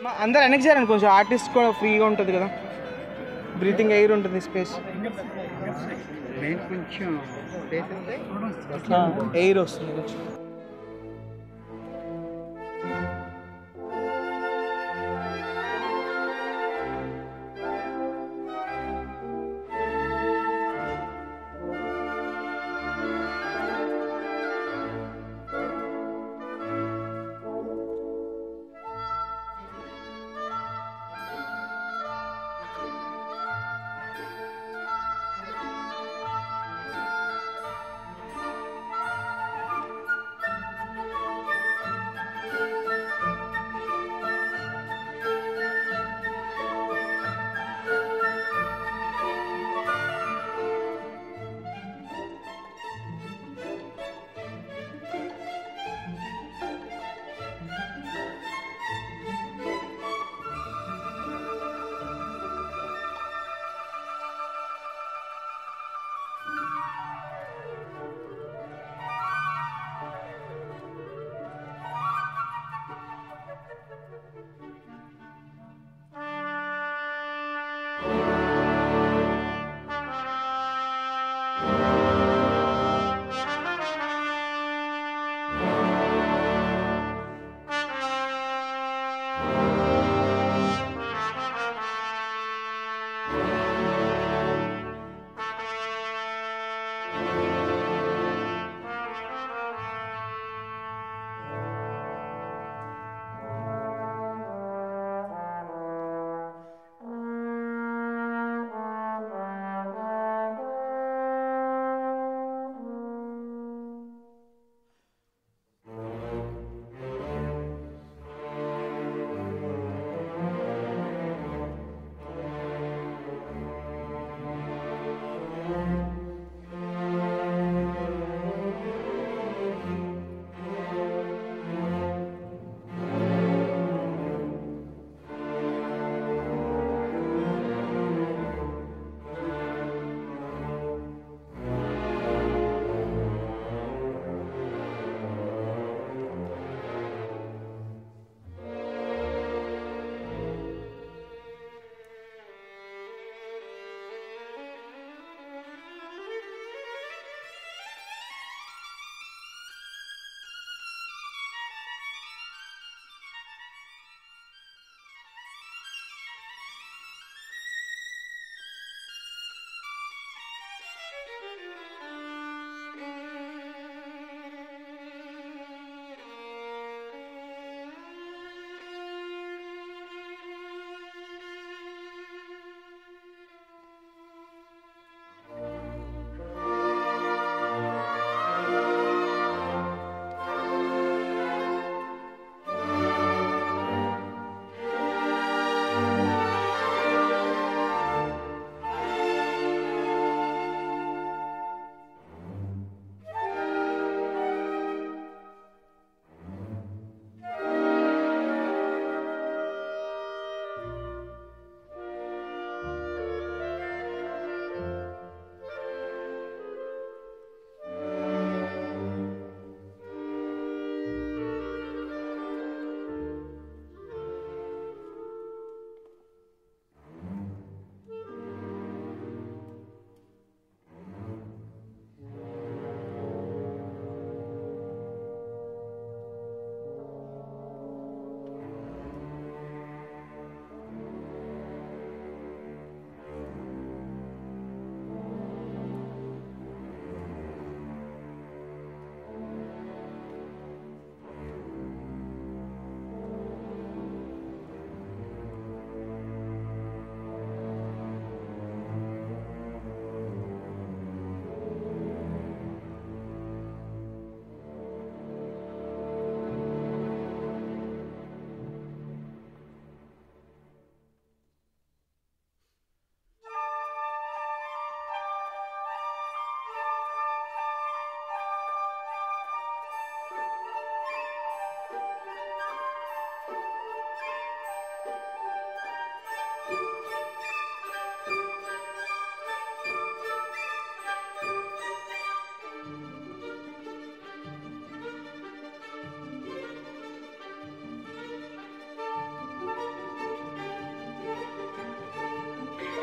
అందరు వెనక్కి చేయాలని కొంచెం ఆర్టిస్ట్ కూడా ఫ్రీగా ఉంటుంది కదా, బ్రీతింగ్ ఎయిర్ ఉంటుంది, స్పేస్ కొంచెం ఎయిర్ వస్తుంది కొంచెం.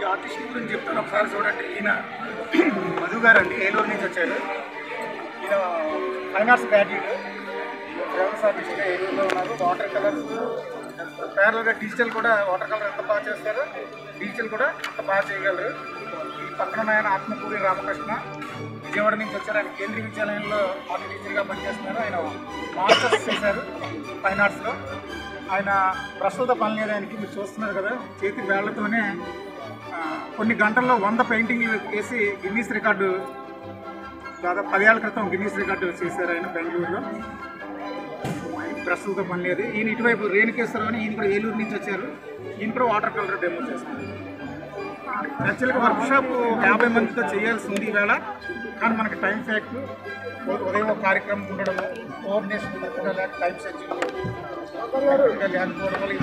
ఈ ఆర్టిస్ట్ గురించి చెప్తాను, ఒకసారి చూడండి. ఈయన మధు గారు అండి, ఏలూరు నుంచి వచ్చారు. ఈయన ఫైన్ ఆర్ట్స్ గ్రాడ్యుయేట్, ఫేమస్ ఆర్టిస్ట్గా ఏలూరులో ఉన్నారు. వాటర్ కలర్స్ ప్యారల్గా డిజిటల్ కూడా, వాటర్ కలర్ ఎంత బాగా చేస్తారో డిజిటల్ కూడా అంత బాగా చేయగలరు. ఈ పక్కన ఆయన ఆత్మకూరి రామకృష్ణ, విజయవాడ నుంచి వచ్చారు. ఆయన కేంద్రీయ విద్యాలయంలో ఆర్ట్ టీచర్గా పనిచేస్తున్నారు. ఆయన మాస్టర్స్ చేశారు ఫైన్ ఆర్ట్స్లో. ఆయన బ్రష్లతో పని లేదు ఆయనకి, మీరు చూస్తున్నారు కదా, చేతి వేళ్లతోనే కొన్ని గంటల్లో 100 పెయింటింగ్లు వేసి గిన్నీస్ రికార్డు, దాదాపు 10 ఏళ్ల క్రితం గిన్నీస్ రికార్డు చేశారు ఆయన బెంగళూరులో. బ్రష్లతో పని లేదు. ఈయన ఇటువైపు రేణుకేశ్వరం అని, ఈయన కూడా ఏలూరు నుంచి వచ్చారు. ఈయన కూడా వాటర్ కలర్ డెమో చేస్తారు. యాక్చువల్గా వర్క్షాప్ 50 మందితో చేయాల్సి ఉంది ఈవేళ, కానీ మనకి టైం ఫ్యాక్ట్, ఉదయం ఒక కార్యక్రమం ఉండడం, కోఆర్డినేషన్ ఉండడం, లేక టైం సెర్చింగ్ లేకపోవడం వల్ల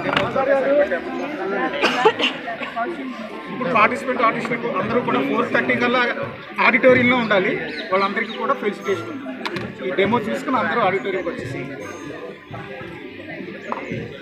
ఇప్పుడు పార్టిసిపెంట్ ఆర్టిస్టులకు అందరూ కూడా 4:30 కల్లా ఆడిటోరియంలో ఉండాలి. వాళ్ళందరికీ కూడా ఫెలిసిటేషన్ ఉంది. ఈ డెమో తీసుకుని అందరూ ఆడిటోరియంకి వచ్చేసి